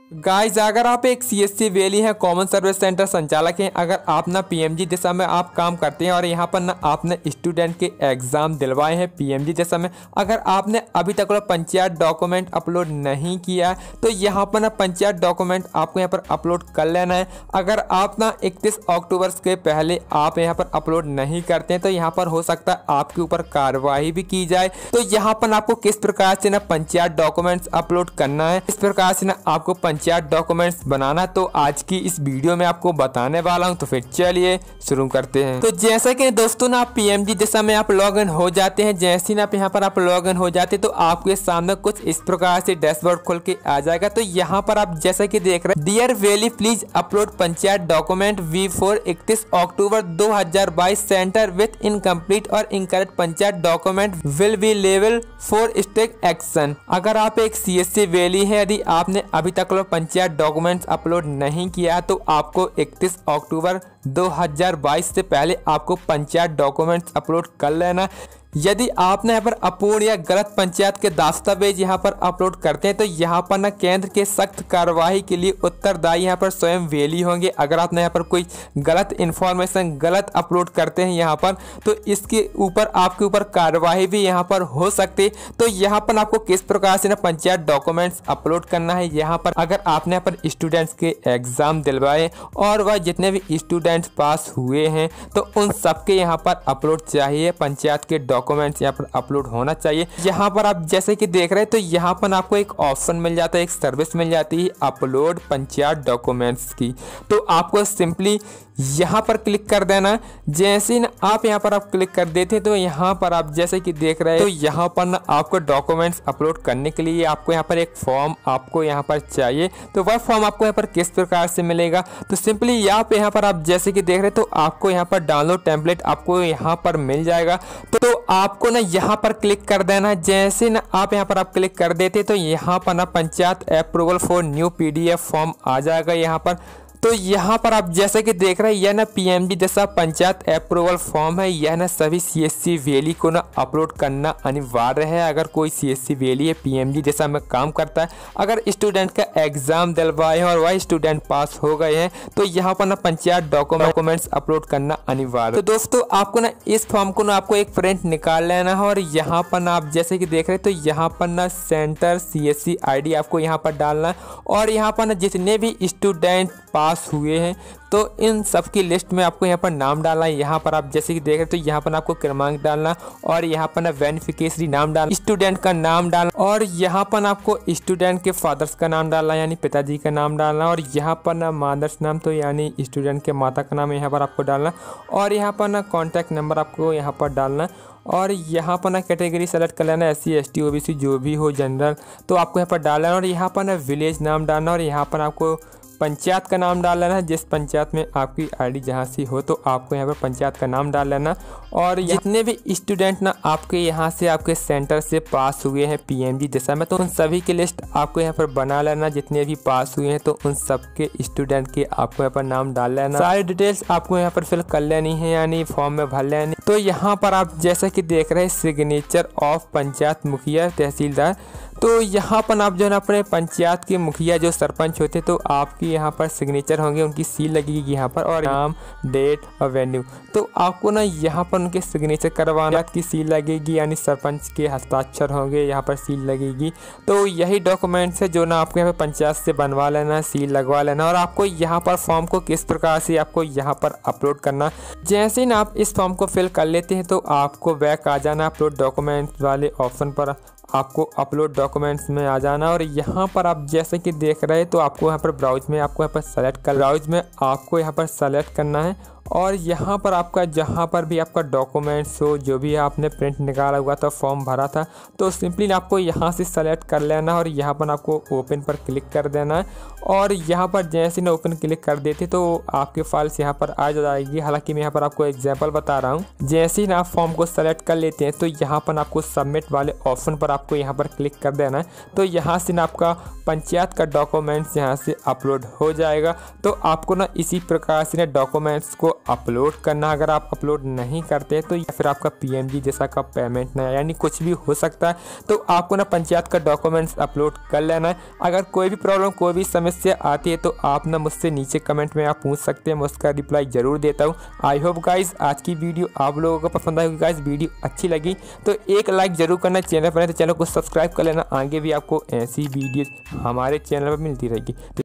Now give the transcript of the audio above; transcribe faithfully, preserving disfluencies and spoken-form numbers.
Guys, अगर आप एक सीएससी वैली हैं, कॉमन सर्विस सेंटर संचालक हैं, अगर आप ना पीएमजी दिशा में आप काम करते हैं और यहाँ पर ना आपने स्टूडेंट के एग्जाम दिलवाए हैं पीएमजी दिशा में, अगर आपने अभी तक पंचायत डॉक्यूमेंट अपलोड नहीं किया है तो यहाँ पर ना पंचायत डॉक्यूमेंट आपको यहाँ पर अपलोड कर लेना है। अगर आप ना इकतीस अक्टूबर के पहले आप यहाँ पर अपलोड नहीं करते हैं तो यहाँ पर हो सकता है आपके ऊपर कार्रवाई भी की जाए। तो यहाँ पर आपको किस प्रकार से ना पंचायत डॉक्यूमेंट्स अपलोड करना है, इस प्रकार से ना आपको पंचायत डॉक्यूमेंट्स बनाना, तो आज की इस वीडियो में आपको बताने वाला हूं। तो फिर चलिए शुरू करते हैं। तो जैसा कि दोस्तों ना आप पीएमजी दिशा में आप लॉग इन हो जाते हैं, जैसे ना आप यहाँ पर आप लॉग इन हो जाते हैं तो आपके सामने कुछ इस प्रकार से डैशबोर्ड खुल के आ जाएगा। तो यहाँ पर आप जैसा कि देख रहे हैं, dear VLE please upload panchayat document before इकतीस अक्टूबर दो हजार बाईस सेंटर विथ इनकम्प्लीट और incorrect panchayat document will be लेवल फोर स्टेक एक्शन। अगर आप एक सीएससी वैली है, यदि आपने अभी तक पंचायत डॉक्यूमेंट्स अपलोड नहीं किया तो आपको इकतीस अक्टूबर दो हजार बाईस से पहले आपको पंचायत डॉक्यूमेंट्स अपलोड कर लेना। यदि आपने यहाँ पर अपूर्ण या गलत पंचायत के दस्तावेज यहाँ पर अपलोड करते हैं तो यहाँ पर ना केंद्र के सख्त कार्रवाई के लिए उत्तरदायी यहाँ पर स्वयं वैली होंगे। अगर आपने यहाँ पर कोई गलत इन्फॉर्मेशन गलत अपलोड करते हैं यहाँ पर तो इसके ऊपर आपके ऊपर कार्रवाई भी यहाँ पर हो सकती। तो यहाँ पर आपको किस प्रकार से ना पंचायत डॉक्यूमेंट्स अपलोड करना है, यहाँ पर अगर आपने यहाँ पर स्टूडेंट्स के एग्जाम दिलवाए और वह जितने भी स्टूडेंट्स पास हुए हैं तो उन सबके यहाँ पर अपलोड चाहिए, पंचायत के डॉक्यूमेंट्स यहाँ पर अपलोड होना चाहिए। यहाँ पर आप जैसे कि देख रहे हैं तो यहाँ पर आपको एक ऑप्शन मिल जाता है, एक सर्विस मिल जाती है अपलोड पंचायत डॉक्यूमेंट्स की। तो आपको सिंपली यहाँ पर क्लिक कर देना। जैसे ही आप यहाँ पर आप क्लिक कर देते हैं तो यहाँ पर आप जैसे कि देख रहे हैं तो यहाँ पर ना आपको डॉक्यूमेंट्स अपलोड करने के लिए आपको यहाँ पर एक फॉर्म आपको यहाँ पर चाहिए। तो वह फॉर्म आपको यहाँ पर किस प्रकार से मिलेगा, तो सिंपली यहाँ पे यहाँ पर आप जैसे कि देख रहे हैं तो आपको यहाँ पर डाउनलोड टेम्पलेट आपको यहाँ पर मिल जाएगा। तो, तो आपको ना यहाँ पर क्लिक कर देना। जैसे ना आप यहाँ पर आप क्लिक कर देते तो यहाँ पर ना panchayat approval for new PDF form आ जाएगा यहाँ पर। तो यहाँ पर आप जैसे कि देख रहे हैं यह ना PMG Disha panchayat approval form है, यह ना सभी सीएससी वैली को ना अपलोड करना अनिवार्य है। अगर कोई सीएससी वैली है पीएमजी दिशा में काम करता है, अगर स्टूडेंट का एग्जाम दिलवाए हैं और वह स्टूडेंट पास हो गए हैं तो यहाँ पर ना पंचायत डॉक्यूमेंट्स अपलोड करना अनिवार्य है। तो दोस्तों आपको ना इस फॉर्म को ना आपको एक प्रिंट निकाल लेना है और यहाँ पर ना आप जैसे कि देख रहे हैं तो यहाँ पर ना सेंटर सीएससी आईडी आपको यहाँ पर डालना है और यहाँ पर ना जितने भी स्टूडेंट पास हुए हैं तो इन सब की लिस्ट में आपको यहाँ पर नाम डालना है। यहाँ पर आप जैसे कि देख रहे हैं तो यहाँ पर आपको क्रमांक डालना और यहाँ पर ना बेनिफिशियरी नाम डालना, स्टूडेंट का नाम डालना और यहाँ पर आपको स्टूडेंट के फादर्स का नाम डालना यानी पिताजी का नाम डालना और यहाँ पर ना मदर्स नाम तो यानी स्टूडेंट के माता का नाम यहाँ पर आपको डालना और यहाँ पर ना कॉन्टैक्ट नंबर आपको यहाँ पर डालना और यहाँ पर ना कैटेगरी सेलेक्ट कर लेना, S C S T O B C जो भी हो जनरल तो आपको यहाँ पर डालना और यहाँ पर ना विलेज नाम डालना और यहाँ पर आपको पंचायत का नाम डाल लेना है। जिस पंचायत में आपकी आईडी जहाँ से हो तो आपको यहाँ पर पंचायत का नाम डाल लेना और जितने भी स्टूडेंट ना आपके यहाँ से आपके सेंटर से पास हुए हैं पीएमजी दिशा में तो उन सभी की लिस्ट आपको यहाँ पर बना लेना। जितने भी पास हुए हैं तो उन सबके स्टूडेंट के आपको यहाँ पर नाम डाल लेना, सारी डिटेल्स आपको यहाँ पर फिल कर लेनी है यानी फॉर्म में भर लेनी। तो यहाँ पर आप जैसा कि देख रहे हैं सिग्नेचर ऑफ पंचायत मुखिया तहसीलदार, तो यहाँ पर आप जो है अपने पंचायत के मुखिया जो सरपंच होते तो आपकी यहाँ पर सिग्नेचर होंगे, उनकी सील लगेगी यहाँ पर और नाम डेट और वेन्यू। तो आपको ना यहाँ पर उनके सिग्नेचर करवाना की सील लगेगी यानी सरपंच के हस्ताक्षर होंगे, यहाँ पर सील लगेगी। तो यही डॉक्यूमेंट्स है जो ना आपको यहाँ पर पंचायत से बनवा लेना, सील लगवा लेना और आपको यहाँ पर फॉर्म को किस प्रकार से आपको यहाँ पर अपलोड करना। जैसे ही ना आप इस फॉर्म को फिल कर लेते हैं तो आपको बैक आ जाना अपलोड डॉक्यूमेंट्स वाले ऑप्शन पर, आपको अपलोड डॉक्यूमेंट्स में आ जाना और यहाँ पर आप जैसे कि देख रहे हैं तो आपको यहाँ पर ब्राउज में आपको यहाँ पर सेलेक्ट कर ब्राउज में आपको यहाँ पर सेलेक्ट करना है और यहाँ पर आपका जहाँ पर भी आपका डॉक्यूमेंट्स हो, जो भी आपने प्रिंट निकाला हुआ था फॉर्म भरा था तो सिंपली आपको यहाँ से सेलेक्ट कर लेना और यहाँ पर आपको ओपन पर क्लिक कर देना है और यहाँ पर जैसे ना ओपन क्लिक कर देते तो आपके फाइल्स यहाँ पर आ जाएगी। हालांकि मैं यहाँ पर आपको एग्जांपल बता रहा हूँ। जैसे ही ना आप फॉर्म को सेलेक्ट कर लेते हैं तो यहाँ पर आपको सबमिट वाले ऑप्शन पर आपको यहाँ पर क्लिक कर देना है। तो यहाँ से ना आपका पंचायत का डॉक्यूमेंट्स यहाँ से अपलोड हो जाएगा। तो आपको ना इसी प्रकार से ना डॉक्यूमेंट्स को अपलोड करना। अगर आप अपलोड नहीं करते तो या फिर आपका पीएमजी जैसा का पेमेंट ना, यानी कुछ भी हो सकता है, तो आपको ना पंचायत का डॉक्यूमेंट्स अपलोड कर लेना है। अगर कोई भी प्रॉब्लम, कोई भी समस्या आती है तो आप ना मुझसे नीचे कमेंट में आप पूछ सकते हैं, मैं उसका रिप्लाई ज़रूर देता हूँ। आई होप गाइज आज की वीडियो आप लोगों को पसंद आएगी। गाइज वीडियो अच्छी लगी तो एक लाइक ज़रूर करना, चैनल पर है तो चैनल को सब्सक्राइब कर लेना। आगे भी आपको ऐसी वीडियो हमारे चैनल पर मिलती रहेगी।